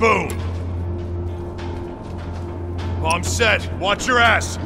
Boom. Bomb set. Watch your ass.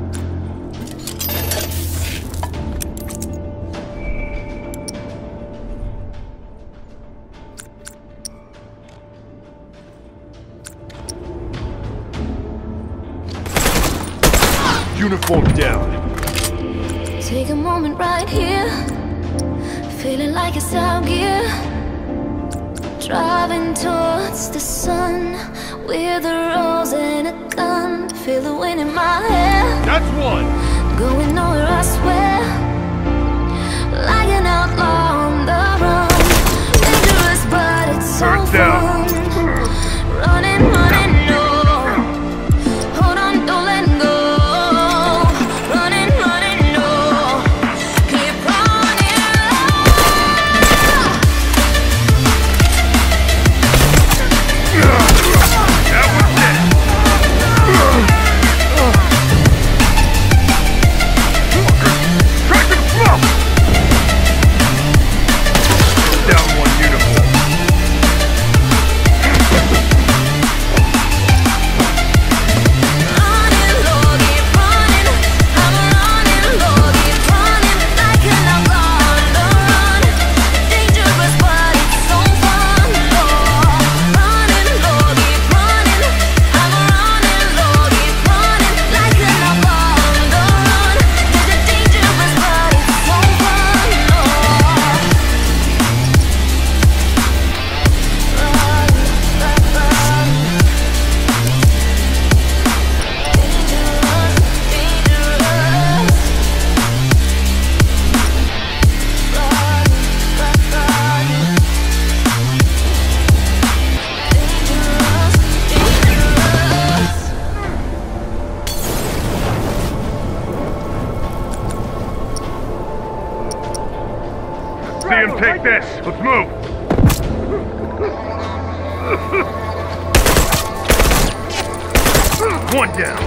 Uniform down. Take a moment right here, feeling like it's out gear. Driving towards the sun with a rose and a gun. Feel the wind in my hair. That's one. Going nowhere, I swear. Like an outlaw on the run. Dangerous, but it's so fun. Running, running, no. Hold on, don't let go. Running, running, no. Keep running. That was it. Track to the smoke. Down one uniform. Running low, keep running. I'm running low, keep running. Like an outlaw on the run. Dangerous, but it's so fun. Running low, keep running. I'm running low, keep running. Like an outlaw on the run. Dangerous, but it's so fun. See him take this. Let's move. One down.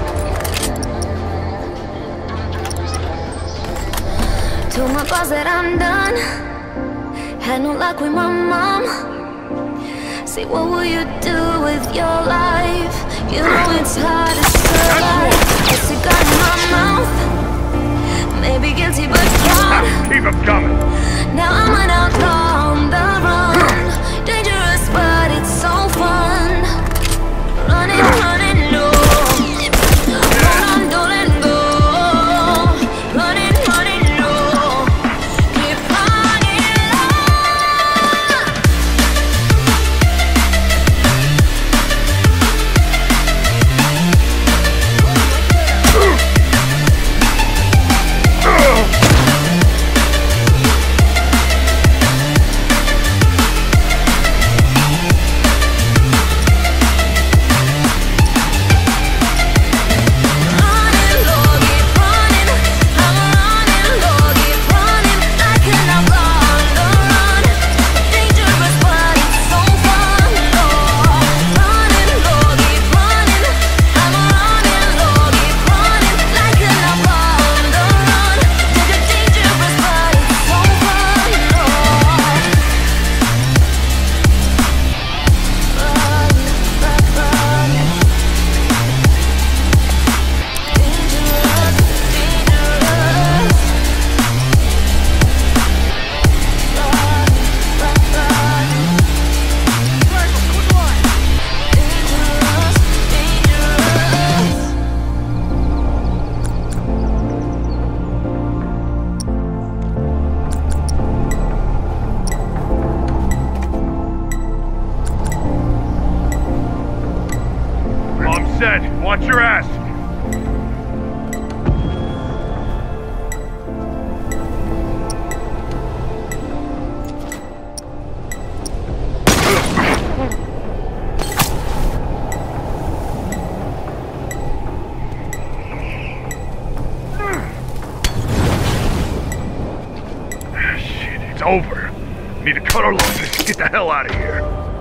Told my boss that I'm done. Had no luck with my mom. Say, what will you do with your life? You know it's hard to survive. A cigar in my mouth. Maybe guilty but proud. Keep him coming. Now I'm an outlaw on the run. Dangerous but it's so fun. Running, running, no. Hold on, don't let go. Running, running, no. Keep running Watch your ass! Shit, it's over. Need to cut our losses. Get the hell out of here.